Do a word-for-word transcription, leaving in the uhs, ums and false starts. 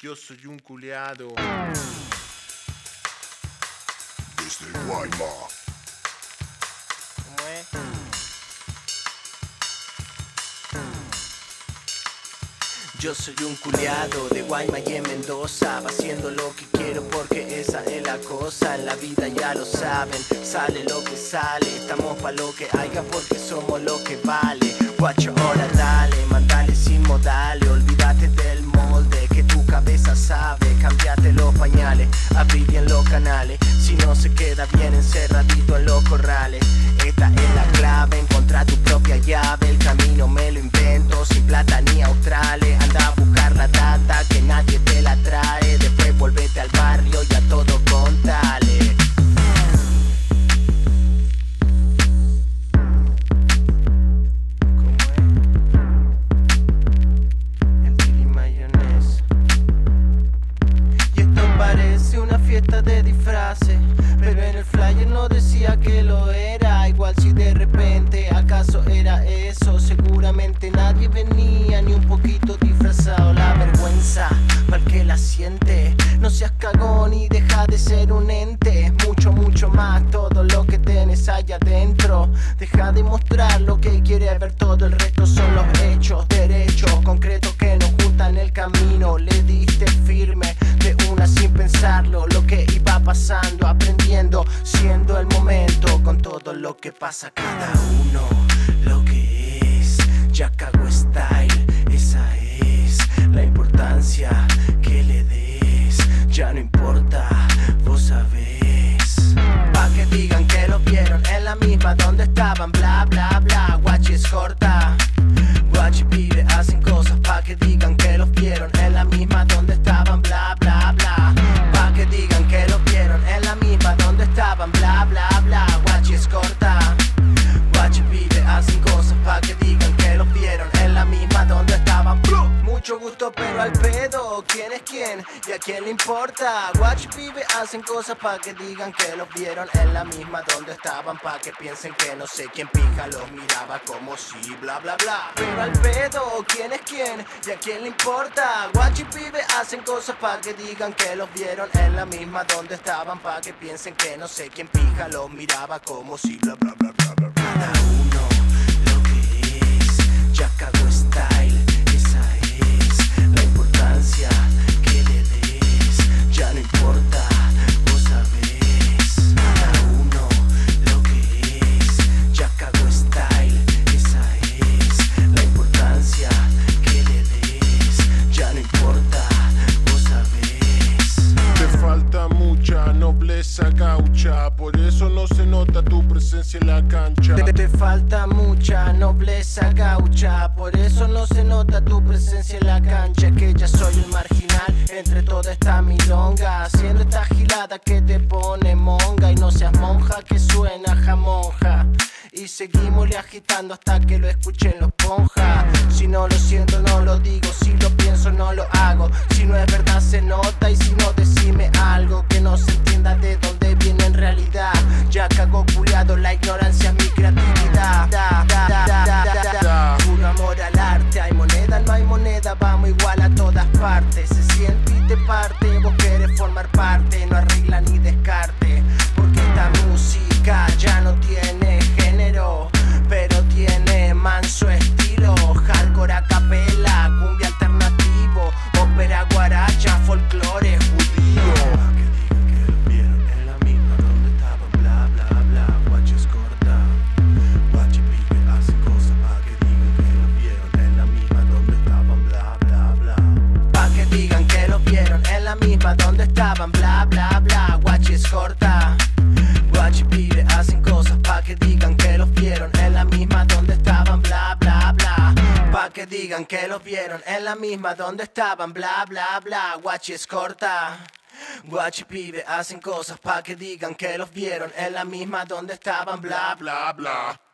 Yo soy un culiado. Desde Guayma. ¿Cómo es? Yo soy un culiado de Guayma y en Mendoza, va haciendo lo que quiero porque esa es la cosa. En la vida ya lo saben, sale lo que sale. Estamos pa' lo que haya porque somos lo que vale. Guacho, ahora dale, mandale sin modales. Olvídate del molde que tu cabeza sabe. Cambiate los pañales, abrí bien los canales. Si no se queda bien encerradito en los corrales. Esta es la clave, encontrar tu propia llave. El camino me lo invento, sin plata ni australes. Anda a buscar la data que nadie te la trae. Después volvete al barrio y a todo contale. ¿Cómo es? El chili mayonesa. Y esto parece una fiesta de disfraces, pero en el flyer no decía que lo era. Igual si de repente acaso era eso, seguramente nadie venía ni un poquito disfrazado. La vergüenza, para el que la siente, no seas cagón y deja de ser un ente. Es mucho, mucho más todo lo que tenés allá adentro. Deja de mostrar lo que quiere ver, todo el resto son los hechos, derechos concretos que nos juntan el camino. Le diste firme de una sin pensarlo, lo que iba pasando, aprendiendo, siendo el momento con todo lo que pasa cada uno, lo que es. Ya cago style, esa es la importancia que le des. Ya no importa, vos sabés. Pa' que digan que lo vieron en la misma donde estaban, bla bla bla. Guachi es corta, guachi pibe hacen cosas. Pa' que digan que los vieron en la misma donde estaban, bla bla bla. Pa' que digan que los vieron en la misma donde estaban, bla bla bla. Guachi es corta, guachi pibe hacen cosas. Pa' que digan que los vieron en la misma donde estaban. Mucho gusto pero al pedo, ¿quién es quién? ¿Y a quién le importa? Guachi pibe hacen cosas pa' que digan que los vieron en la misma donde estaban. Pa' que piensen que no sé quién pija los miraba como si bla bla bla. Pero al pedo, ¿quién es quién? ¿Y a quién le importa? Guachi pibe hacen cosas pa' que digan que los vieron en la misma donde estaban. Pa' que piensen que no sé quién pija los miraba como si bla bla bla bla bla. Cada uno lo que es, ya cago style. La importancia que le des, ya no importa, vos sabés. Cada uno lo que es, ya cago style. Esa es la importancia que le des, ya no importa, vos sabés. Te falta mucha nobleza gaucha, por eso no se nota tu presencia en la cancha. Te, te falta mucha nobleza gaucha, por eso no se nota tu presencia en la cancha. Que ya soy el marginal entre toda esta milonga, haciendo esta gilada que te pone monga. Y no seas monja que suena jamonja. Y seguimos le agitando hasta que lo escuchen los ponjas. Si no lo siento no lo digo, si lo pienso no lo hago. Si no es verdad se nota y si no decime algo que no se entienda de dónde viene en realidad. Ya cago culiado, la ignorancia es mi creatividad. Da, da, da, da, da, da. Puro amor al arte, hay moneda, no hay moneda, vamos igual a todas partes. Se siente y te parte, vos querés formar parte, no arregla ni descarte. Porque esta música ya no tiene género, pero tiene manso estilo. Hardcore a capela, cumbia alternativo, ópera guaracha, folclore judío. Que digan que lo vieron en la misma donde estaban, bla bla bla. Guachi es corta, guachi pibe hace cosas. Pa' que digan que lo vieron en la misma donde estaban, bla bla bla. Pa' que digan que lo vieron en la misma donde estaban, bla bla bla. Guachi es corta, guachi pibe hacen cosas. Pa' que digan que los vieron en la misma donde estaban, bla bla bla. Pa' que digan que los vieron en la misma donde estaban, bla bla bla. Guachi es corta, guachi pibe hacen cosas. Pa' que digan que los vieron en la misma donde estaban, bla bla bla.